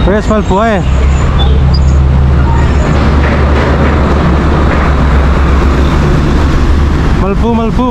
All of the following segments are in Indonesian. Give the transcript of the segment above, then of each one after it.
Wes Malbu ae. Malbu.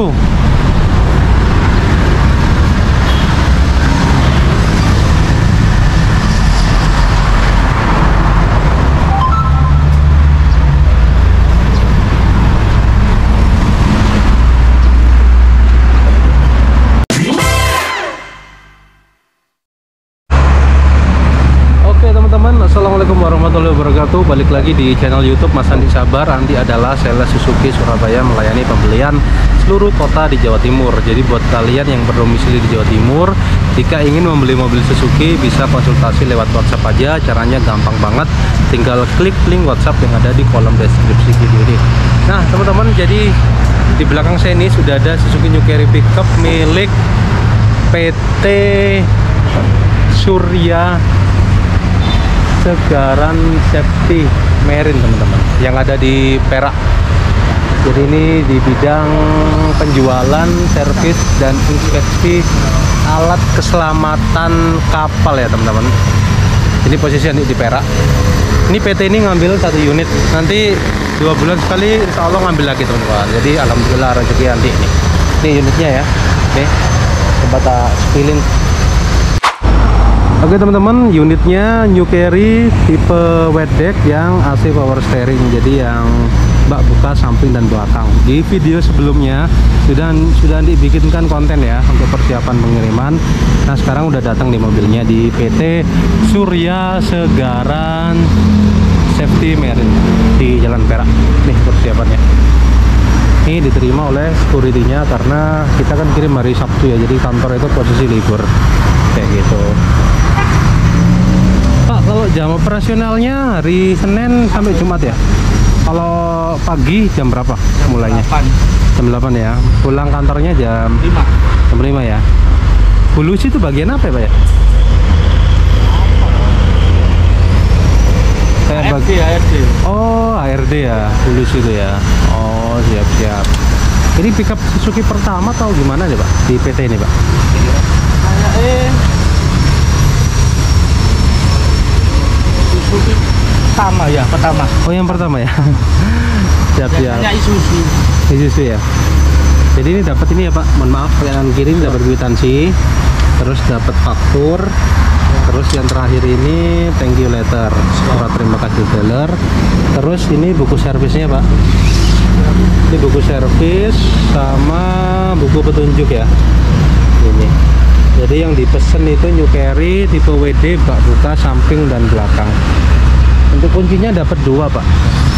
Assalamualaikum warahmatullahi wabarakatuh. Balik lagi di channel YouTube Mas Andi Sabar. Andi adalah sales Suzuki Surabaya, melayani pembelian seluruh kota di Jawa Timur. Jadi buat kalian yang berdomisili di Jawa Timur, jika ingin membeli mobil Suzuki, bisa konsultasi lewat WhatsApp aja. Caranya gampang banget, tinggal klik link WhatsApp yang ada di kolom deskripsi video ini. Nah teman-teman, jadi di belakang saya ini sudah ada Suzuki New Carry Pickup milik PT Surya Segaran Safety Marine, teman-teman, yang ada di Perak. Jadi ini di bidang penjualan, servis, dan inspeksi alat keselamatan kapal ya teman-teman. Ini posisi di Perak. Ini PT ini ngambil 1 unit, nanti 2 bulan sekali insya Allah ngambil lagi teman-teman. Jadi alhamdulillah rezeki nanti ini. Ini unitnya ya. Oke, coba tak spilin. Oke teman-teman, unitnya New Carry tipe wet deck yang AC power steering, jadi yang bak buka samping dan belakang. Di video sebelumnya sudah dibikinkan konten ya untuk persiapan pengiriman. Nah sekarang udah datang di mobilnya di PT Surya Segaran Safety Marine di Jalan Perak. Nih persiapannya. Ini diterima oleh security-nya karena kita kan kirim hari Sabtu ya, jadi kantor itu posisi libur kayak gitu. Pak, kalau jam operasionalnya hari Senin sampai Jumat ya? Kalau pagi jam berapa mulainya? Jam 8 ya. Pulang kantornya jam 5 ya. Hulusi itu bagian apa ya Pak ya? ARD. Oh, ARD ya, Hulusi itu ya. Oh, siap. Ini pickup Suzuki pertama atau gimana nih Pak di PT ini Pak? Pertama. Oh, yang pertama ya. Siap. Isuzu ya. Jadi ini dapat ini ya Pak. Mohon maaf, kanan kiri dapat kwitansi, terus dapat faktur, terus yang terakhir ini thank you letter, surat terima kasih dealer. Terus ini buku servisnya Pak. Ini buku servis sama buku petunjuk ya. Ini. Jadi yang dipesan itu New Carry tipe WD, bak buka samping dan belakang. Untuk kuncinya dapat 2 Pak.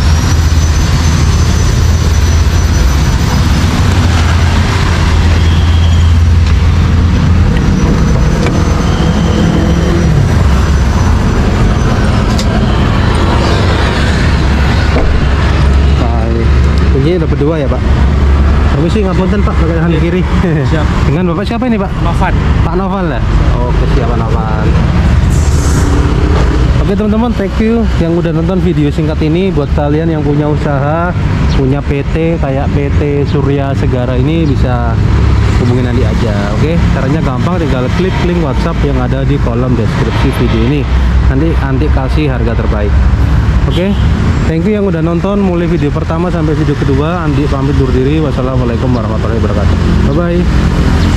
Kuncinya dapat 2 ya Pak. Permisi ngapunten Pak, pakai tangan kiri. Siap. Dengan Bapak siapa ini Pak? Novan. Pak Novan lah. Oke, siap Pak Novan. Oke teman-teman, thank you yang udah nonton video singkat ini. Buat kalian yang punya usaha, punya PT kayak PT Surya Segara ini, bisa hubungin Andi aja. Oke, caranya gampang, tinggal klik link WhatsApp yang ada di kolom deskripsi video ini. Nanti Andi kasih harga terbaik. Oke, thank you yang udah nonton mulai video pertama sampai video kedua. Andi pamit undur diri. Wassalamualaikum warahmatullahi wabarakatuh. Bye bye.